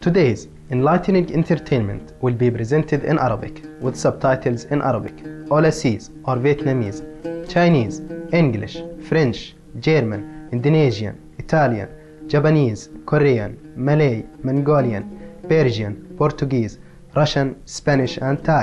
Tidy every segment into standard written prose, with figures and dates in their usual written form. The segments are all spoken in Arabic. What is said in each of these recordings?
Today's enlightening entertainment will be presented in Arabic with subtitles in Arabic, overseas or Vietnamese, Chinese, English, French, German, Indonesian, Italian, Japanese, Korean, Malay, Mongolian, Persian, Portuguese, Russian, Spanish and Thai.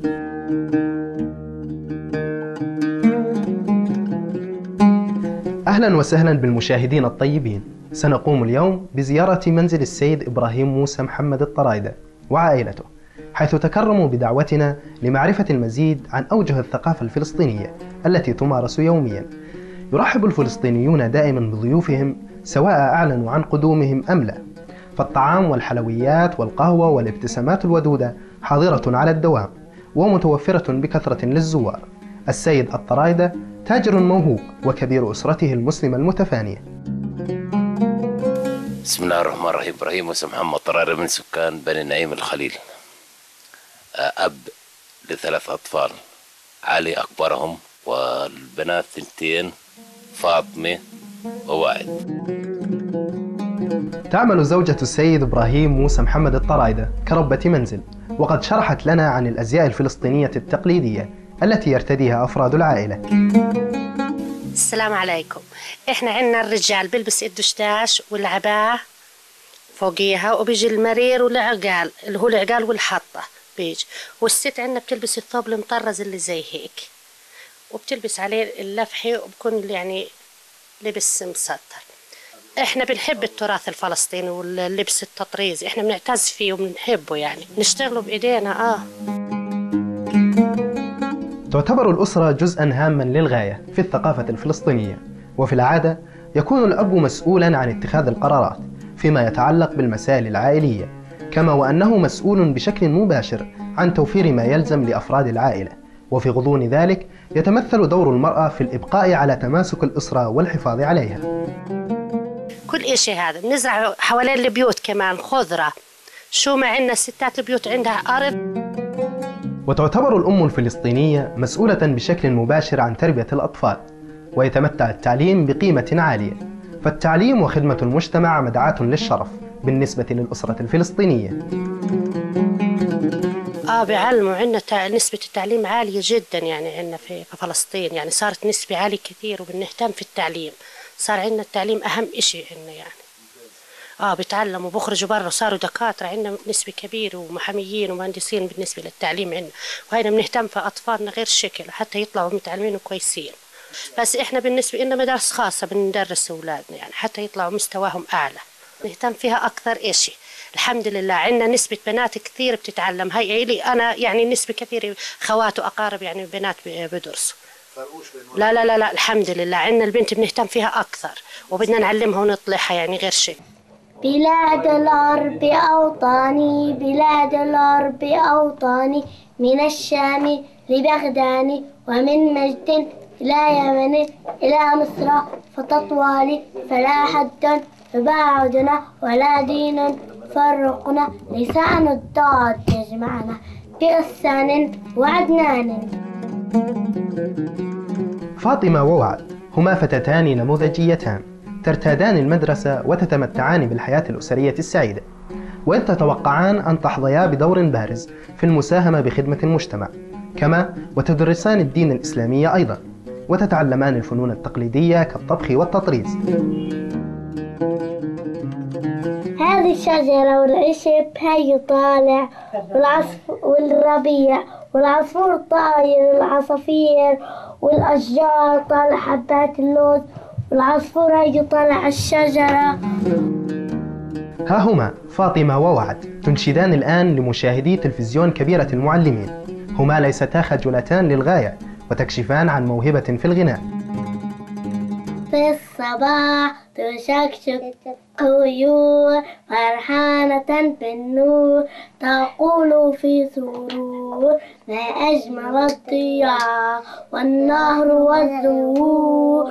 أهلا وسهلا بالمشاهدين الطيبين. سنقوم اليوم بزيارة منزل السيد إبراهيم موسى محمد الطرايدة وعائلته، حيث تكرموا بدعوتنا لمعرفة المزيد عن أوجه الثقافة الفلسطينية التي تمارس يوميا. يرحب الفلسطينيون دائما بضيوفهم سواء أعلنوا عن قدومهم أم لا، فالطعام والحلويات والقهوة والابتسامات الودودة حاضرة على الدوام ومتوفرة بكثرة للزوار. السيد الطرايدة تاجر موهوب وكبير أسرته المسلمة المتفانية. بسم الله الرحمن الرحيم. إبراهيم موسى محمد الطرايدة من سكان بني نعيم الخليل، أب ل3 أطفال، علي أكبرهم والبنات 2 فاطمة ووائد. تعمل زوجة السيد إبراهيم موسى محمد الطرايدة كربة منزل، وقد شرحت لنا عن الأزياء الفلسطينية التقليدية التي يرتديها أفراد العائلة. السلام عليكم. احنا عندنا الرجال بيلبس الدشداش والعباءة فوقيها، وبيجي المرير والعقال اللي هو العقال والحطة بيجي، والست عندنا بتلبس الثوب المطرز اللي زي هيك، وبتلبس عليه اللفحي وبكون يعني لبس مسطر. احنا بنحب التراث الفلسطيني واللبس التطريزي، احنا بنعتز فيه وبنحبه، يعني نشتغله بايدينا. تعتبر الأسرة جزءاً هاماً للغاية في الثقافة الفلسطينية، وفي العادة يكون الأب مسؤولاً عن اتخاذ القرارات فيما يتعلق بالمسائل العائلية، كما وأنه مسؤول بشكل مباشر عن توفير ما يلزم لأفراد العائلة، وفي غضون ذلك يتمثل دور المرأة في الإبقاء على تماسك الأسرة والحفاظ عليها. كل إشي هذا بنزرع حوالين البيوت، كمان خضرة، شو ما عندنا ستات البيوت عندها أرض. وتعتبر الأم الفلسطينية مسؤولة بشكل مباشر عن تربية الأطفال، ويتمتع التعليم بقيمة عالية، فالتعليم وخدمة المجتمع مدعاة للشرف بالنسبة للأسرة الفلسطينية. بيعلموا، عندنا نسبة التعليم عالية جدا، يعني عندنا في فلسطين يعني صارت نسبة عالية كثير، وبنهتم في التعليم، صار عندنا التعليم أهم إشي عندنا يعني. بيتعلموا وبخرجوا برا، صاروا دكاترة، عندنا نسبة كبيرة، ومحاميين ومهندسين بالنسبة للتعليم عندنا، وهينا بنهتم في أطفالنا غير شكل حتى يطلعوا متعلمين وكويسين. بس إحنا بالنسبة لنا مدارس خاصة بندرس أولادنا يعني حتى يطلعوا مستواهم أعلى، نهتم فيها أكثر إشي. الحمد لله عندنا نسبة بنات كثير بتتعلم، هي لي أنا يعني نسبة كثيرة خوات وأقارب يعني بنات بدرسوا. لا لا لا لا الحمد لله عندنا البنت بنهتم فيها أكثر، وبدنا نعلمها ونطلعها يعني غير شيء. بلاد الأرض أوطاني، بلاد الأرض أوطاني، من الشام لبغداد ومن مجد إلى يمن إلى مصر، فتطوالي فلا حد فباعدنا ولا دين فرقنا، لسان الضاد يجمعنا بغسان وعدنان. فاطمة ووعد هما فتاتان نموذجيتان ترتادان المدرسة وتتمتعان بالحياة الأسرية السعيدة، وإن تتوقعان أن تحظيا بدور بارز في المساهمة بخدمة المجتمع، كما وتدرسان الدين الإسلامي أيضا، وتتعلمان الفنون التقليدية كالطبخ والتطريز. هذه الشجرة والعشب هي طالع والربيع والعصفور طاير، العصافير والأشجار طالع حبات اللوز، والعصفور هي طالع الشجرة. ها هما فاطمة ووعد تنشدان الآن لمشاهدي تلفزيون كبيرة المعلمين. هما ليستا خجولتان للغاية وتكشفان عن موهبة في الغناء. في الصباح تشكشك طيور فرحانة بالنور، تقول في سرور ما أجمل الضياء والنهر والزهور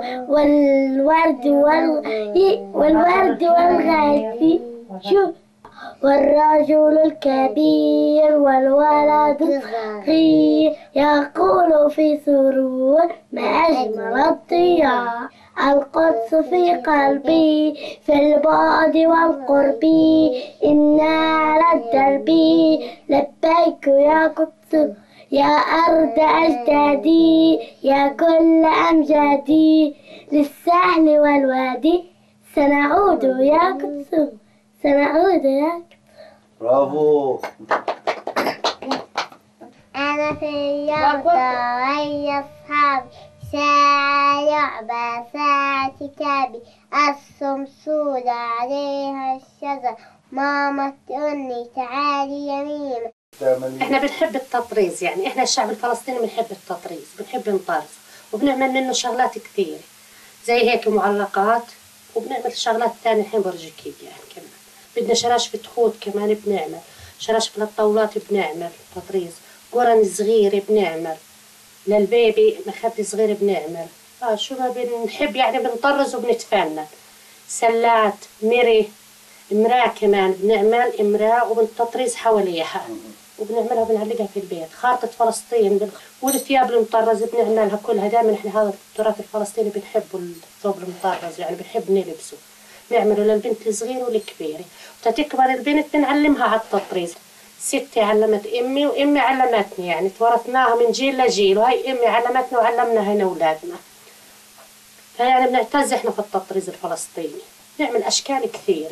والورد والغيث. والرجل الكبير والولد الصغير يقول في سرور ما أجمل الضياء. القدس في قلبي في البعد والقرب إنا على الدرب لبيك يا قدس يا أرض أجدادي يا كل أمجادي للسهل والوادي سنعود يا قدس سنعود يا قدس. برافو. أنا في اليافطة ويا أصحابي ساعة لعبة ساعة كتابي أرسم صورة عليها الشجر ماما تقولي تعالي يمين. احنا بنحب التطريز، يعني احنا الشعب الفلسطيني بنحب التطريز، بنحب نطرز وبنعمل منه شغلات كثير زي هيك معلقات، وبنعمل شغلات ثانية الحين برجكيد يعني كمان. بدنا شراشف خوذ كمان بنعمل، شراشف للطاولات بنعمل تطريز، قرن صغير بنعمل للبيبي، مخد صغير بنعمل. شو ما بنحب يعني بنطرز وبنتفنن. سلات، مري، امراه كمان بنعمل امراه وبنتطريز حواليها وبنعملها وبنعلقها في البيت. خارطة فلسطين والثياب المطرزة بنعملها كلها. دائما احنا هذا التراث الفلسطيني بنحبوا الثوب المطرز، يعني بنحب نلبسه. بنعمله للبنت الصغيرة والكبيرة، وتتكبر البنت بنعلمها على التطريز. ستي علمت امي وامي علمتني، يعني تورثناها من جيل لجيل، وهي امي علمتنا وعلمنا هنا اولادنا. فيعني بنعتز احنا في التطريز الفلسطيني، نعمل اشكال كثيره.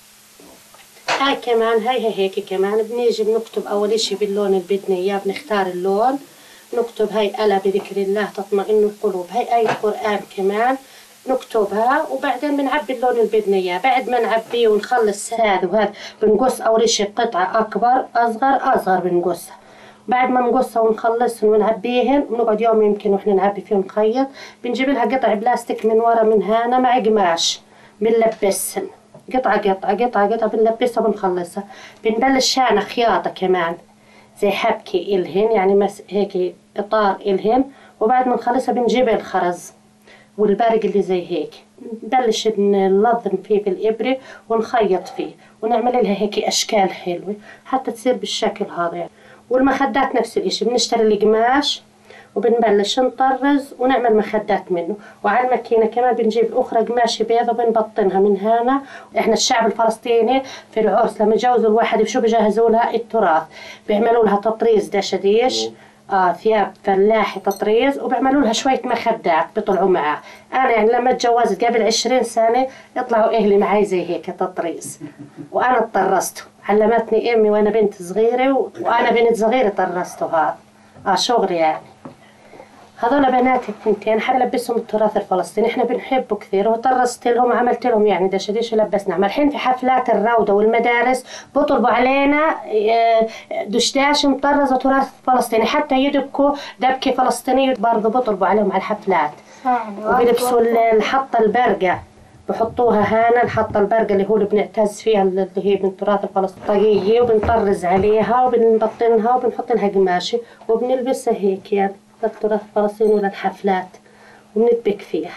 هاي كمان هاي هيك كمان بنيجي بنكتب اول اشي باللون اللي بدنا اياه، بنختار اللون نكتب هاي ألا بذكر الله تطمئن القلوب. هاي آية القرآن كمان نكتبها، وبعدين بنعبي اللون اللي بدنا اياه. بعد ما نعبيه ونخلص هذا وهذا بنقص اول اشي قطعة اكبر اصغر بنقصها. بعد ما نقصها ونخلصهم ونعبيهن ونقعد يوم يمكن واحنا نعبي فيهم نخيط. بنجيب لها قطع بلاستيك من ورا من هنا مع قماش بنلبسهن قطعة بنلبسها وبنخلصها. بنبلش هنا خياطة كمان زي حبكي إلهن، يعني هيك إطار إلهن. وبعد ما نخلصها بنجيب الخرز والبارق اللي زي هيك، نبلش ننظم فيه بالإبرة ونخيط فيه ونعمل لها هيك أشكال حلوة حتى تصير بالشكل هذا يعني. والمخدات نفس الإشي، بنشتري القماش وبنبلش نطرز ونعمل مخدات منه. وعلى الماكينة كمان بنجيب أخرى قماشة بيضة وبنبطنها من هنا. إحنا الشعب الفلسطيني في العرس لما يجوزوا الواحد بشو بجهزوا لها التراث، بيعملوا لها تطريز دشديش، ثياب فلاحي تطريز، وبيعملوا لها شوية مخدات بيطلعوا معاه. أنا يعني لما تجوزت قبل 20 سنة يطلعوا أهلي معي زي هيك تطريز، وأنا طرزته. علمتني أمي وأنا بنت صغيرة، وأنا بنت صغيرة طرزته هذا شغل يعني. هذول بناتي الثنتين حابة ألبسهم التراث الفلسطيني، إحنا بنحبه كثير وطرزت لهم عملت لهم يعني دشديش ولبسنا. الحين في حفلات الروضة والمدارس بطلبوا علينا دشداش مطرز وتراث فلسطيني، حتى يدبكوا دبكة فلسطينية برضه بطلبوا عليهم على الحفلات. وبيلبسوا الحطة البرقة، بحطوها هنا الحطة البرقة اللي هو اللي بنعتز فيها اللي هي من التراث الفلسطيني، وبنطرز عليها وبنبطنها وبنحط لها قماشة وبنلبسها هيك يعني للتراث الفلسطيني وللحفلات وبندبك فيها.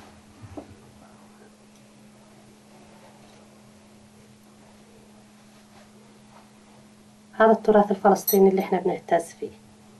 هذا التراث الفلسطيني اللي احنا بنعتز فيه.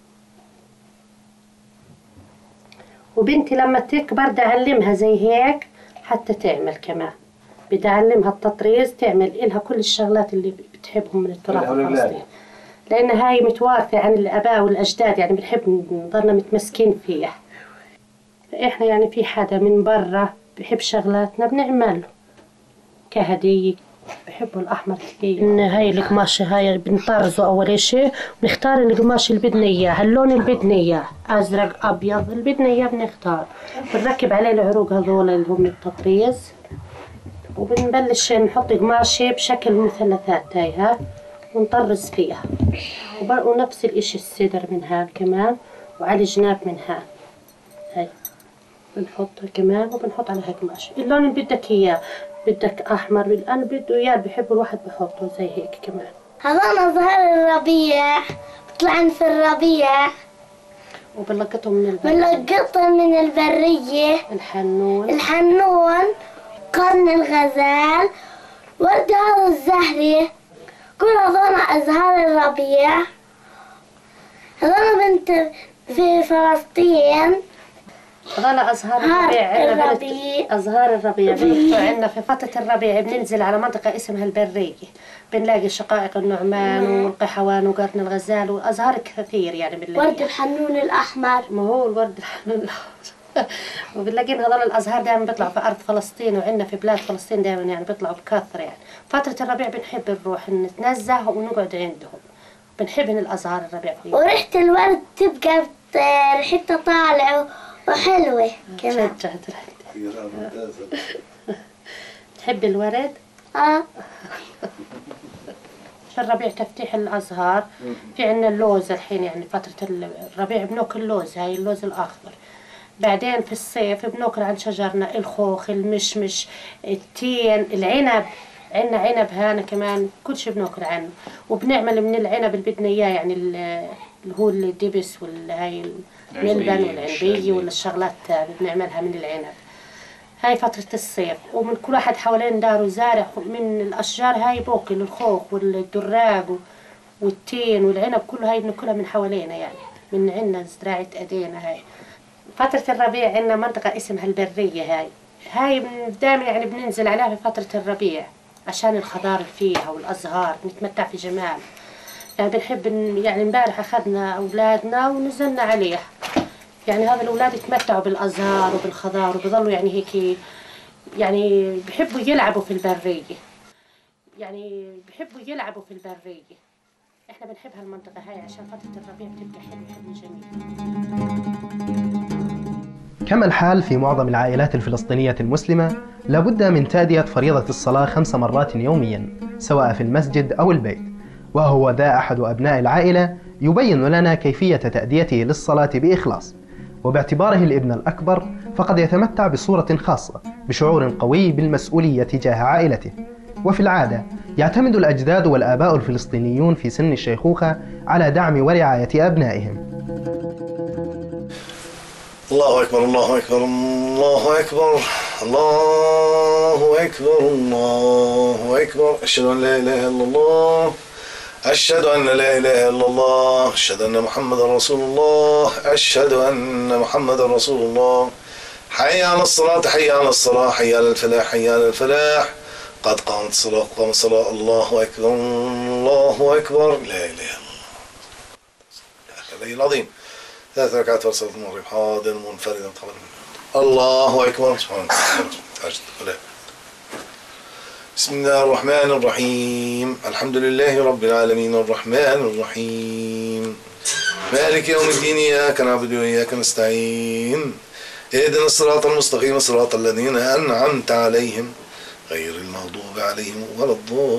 وبنتي لما تكبر بدي أعلمها زي هيك حتى تعمل كمان، بدي أعلمها التطريز، تعمل إلها كل الشغلات اللي بتحبهم من التراث الفلسطيني، لأن هاي متوارثة عن الآباء والأجداد، يعني بنحب نضلنا متمسكين فيها. فإحنا يعني في حدا من برا بحب شغلاتنا بنعمله كهدية. بحبوا الأحمر كثير. إن هاي القماشة هاي بنطرزه أول إشي، بنختار القماش اللي بدنا إياه، اللون اللي بدنا إياه، أزرق أبيض اللي بدنا إياه بنختار. بنركب عليه العروق هذول اللي هم التطريز، وبنبلش نحط قماشة بشكل مثلثات هاي ونطرز فيها. ونفس الإشي الصدر من هان كمان، وعلى الجناب من هان هاي بنحطها كمان، وبنحط عليها قماش اللون اللي بدك إياه. بدك أحمر، أنا بده إياه بحب الواحد بحطه زي هيك كمان. هذا ظهر الربيع، بطلعن في الربيع وبنلقطهم من البرية. بنلقطهم من البرية. الحنون، قرن الغزال، ورد هذا الزهري. هذول أزهار الربيع، هذول بنت في فلسطين. هذول أزهار الربيع. أزهار الربيع عندنا في فترة الربيع بننزل على منطقة اسمها البرية، بنلاقي شقائق النعمان والقحوان وقرن الغزال وأزهار كثير يعني بنلاقي. ورد الحنون الأحمر. ما هو الورد الحنون الأحمر. وبنلاقين هذول الأزهار دائما بيطلعوا في أرض فلسطين، وعندنا في بلاد فلسطين دائما يعني بيطلعوا بكثرة يعني. فترة الربيع بنحب نروح نتنزه ونقعد عندهم، بنحب الأزهار الربيع فيه. وريحة الورد تبقى ريحتها طالعة وحلوة كمان. تحب الورد؟ في الربيع تفتيح الأزهار، في عنا اللوز الحين يعني فترة الربيع بناكل اللوز، هاي اللوز الأخضر. بعدين في الصيف بناكل عن شجرنا الخوخ، المشمش، التين، العنب، عنا عنب هانا كمان كل شيء بناكل عنه. وبنعمل من العنب اللي بدنا إياه يعني اللي هو الدبس والهاي الملبن والعنبية والشغلات هذه بنعملها من العنب. هاي فترة الصيف. ومن كل واحد حوالين داره زارع من الأشجار هاي باكل الخوخ والدراج والتين والعنب، كله هاي بناكلها من حوالينا يعني، من عنا زراعة أدينا. هاي فترة الربيع عنا منطقة اسمها البرية، هاي دائما يعني بننزل عليها في فترة الربيع عشان الخضار فيها والأزهار، نتمتع في جمال يعني. بنحب يعني امبارح أخذنا أولادنا ونزلنا عليه يعني، هذا الأولاد يتمتعوا بالأزهار وبالخضار وبيظلوا يعني هيك يعني بحبوا يلعبوا في البرية، يعني بحبوا يلعبوا في البرية. احنا بنحب هالمنطقة هاي عشان فترة الربيع بتبقى حلوة جميلة. كما الحال في معظم العائلات الفلسطينية المسلمة، لابد من تأدية فريضة الصلاة 5 مرات يوميا سواء في المسجد أو البيت. وهو ذا أحد أبناء العائلة يبين لنا كيفية تأديته للصلاة بإخلاص، وباعتباره الابن الأكبر فقد يتمتع بصورة خاصة بشعور قوي بالمسؤولية تجاه عائلته. وفي العادة يعتمد الأجداد والآباء الفلسطينيون في سن الشيخوخة على دعم ورعاية أبنائهم. الله أكبر الله أكبر الله أكبر الله أكبر الله أكبر. أشهد أن لا إله إلا الله، أشهد أن لا إله إلا الله، أشهد أن محمد رسول الله، أشهد أن محمد رسول الله. حي على الصلاة حي على الصلاة حي على الفلاح حي على الفلاح. قد قامت الصلاة قامت الصلاة. الله أكبر الله أكبر. لا إله إلا الله العظيم. 3 ركعات فرصة المغرب حاضر منفردا قبل. الله أكبر. سبحان الله. بسم الله الرحمن الرحيم. الحمد لله رب العالمين الرحمن الرحيم مالك يوم الدين. إياك نعبد وإياك نستعين. اهدنا الصراط المستقيم صراط الذين أنعمت عليهم غير المغضوب عليهم ولا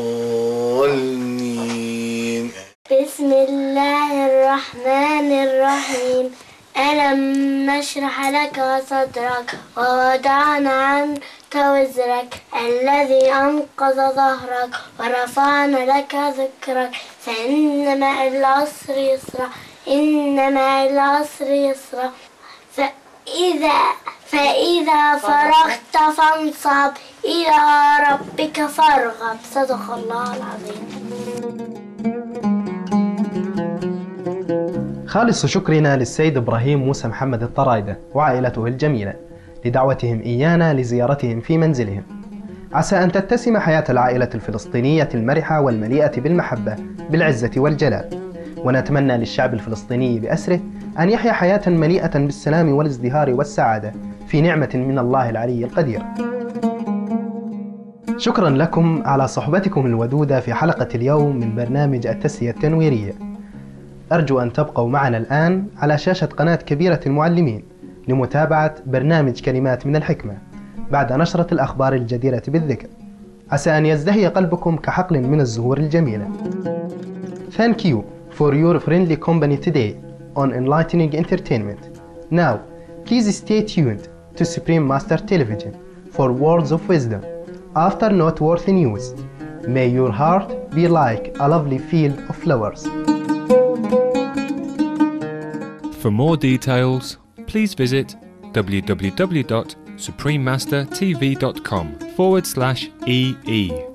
الضالين. بسم الله الرحمن الرحيم. ألم نشرح لك صدرك ووضعنا عنك وزرك الذي أنقض ظهرك ورفعنا لك ذكرك فإن مع العسر يسرا إن مع العسر يسرا فإذا فرغت فانصب إلى ربك فارغب. صدق الله العظيم. خالص شكرنا للسيد إبراهيم موسى محمد الطرايدة وعائلته الجميلة لدعوتهم إيانا لزيارتهم في منزلهم. عسى أن تتسم حياة العائلة الفلسطينية المرحة والمليئة بالمحبة بالعزة والجلال، ونتمنى للشعب الفلسطيني بأسره أن يحيا حياة مليئة بالسلام والازدهار والسعادة في نعمة من الله العلي القدير. شكرا لكم على صحبتكم الودودة في حلقة اليوم من برنامج التسلية التنويرية. أرجو أن تبقوا معنا الآن على شاشة قناة كبيرة المعلمين لمتابعة برنامج كلمات من الحكمة بعد نشرة الأخبار الجديرة بالذكر. عسى أن يزدهي قلبكم كحقل من الزهور الجميلة. Thank you for your friendly company today on enlightening entertainment. Now, please stay tuned to Supreme Master Television for words of wisdom. After noteworthy news, may your heart be like a lovely field of flowers. For more details, please visit www.suprememastertv.com/EE.